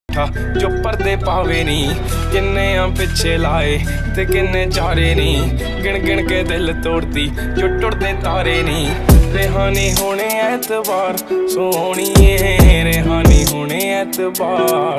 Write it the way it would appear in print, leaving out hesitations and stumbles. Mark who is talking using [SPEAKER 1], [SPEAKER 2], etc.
[SPEAKER 1] जो पर्दे पावे नी, किन्ने पिछे लाए ते किन्ने चारे नी, गिन गिन के दिल तोड़ती जो टुटदे तारे नी। रेहानी होने ऐतबार सोहणिए, रेहानी होने ऐतबार।